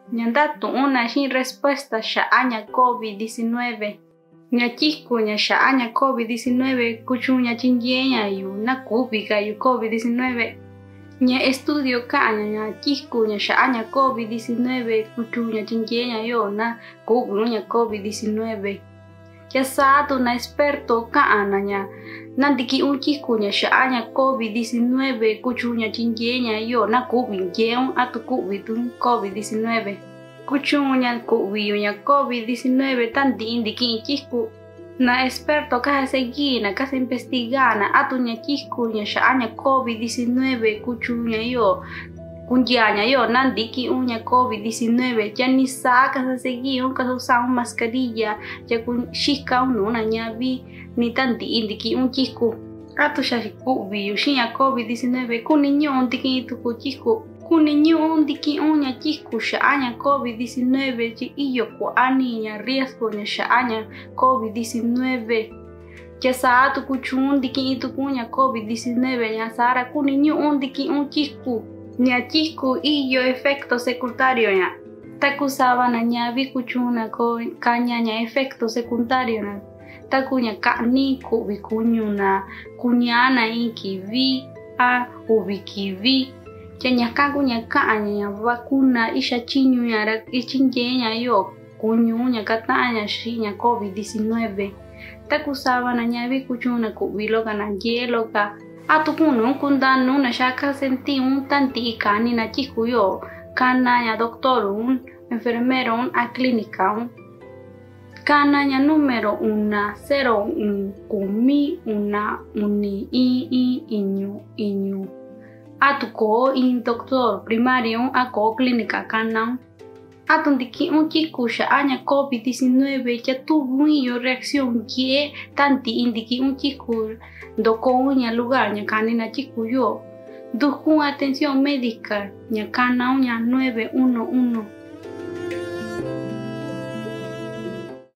Ñandatu'una sin respuesta xa'aña COVID-19. Ñachikuña xa'aña COVID-19 kuchuña chinyeña yu nakubiga yu COVID-19. Ña estudio ka'aña ñachikuña xa'aña COVID-19 kuchuña chinyeña yo na kubluña COVID-19. Yasatu na experto ka'anaña nandiki chikuña xa'aña COVID-19 kuchuña chinyeña yo na kubinyeun atu kubitun COVID-19. Kuchuña kubiyuña COVID-19 tanti indiki chiku na experto kaja seguina kaja investigana atuña chikuña xa'aña COVID-19 kuchuña yo kunyaña yo nandiki uña COVID-19 ya ni saca sa seguir un caso usar mascarilla ya kun shika una ñavi ni tanti indiki un chiku atu shaku biyu shinya COVID-19 kuniño ndiki tu chiku kuniño ndiki uña chiku xa'aña COVID-19 chi iyo ko aniña riesgo ña xa'aña COVID-19 ya saatu kuchun ndiki tu kuña COVID-19 ya sara kuniño ndiki un chiku ña chiku iyo efecto secundario ña takusaba na ñavi kuchuna ko kaña ña efecto secundario na takuña ka'ni kubi kuñuna kuñana inkivi a ubikivi ya ña kakuña ka'aña ña vacuna isha chiñuña ra ichinyeña yo kuñuña kataña xiña COVID-19 takusaba na ñavi kuchuna kubiloga na yeloga atukunu kundanu na shaka senti un tanti ikani na chiku yo kananya doctor un enfermero un a clínica un kananya número 101 kumi una uni iñu atuko in doctor primario ako clínica kanang atundiki un chiku xa'aña COVID-19 ya tuvo yo reacción que tanti indiki un chiku doko uña lugar ña kanina chiku yo dukun atención médica ña kana uña 911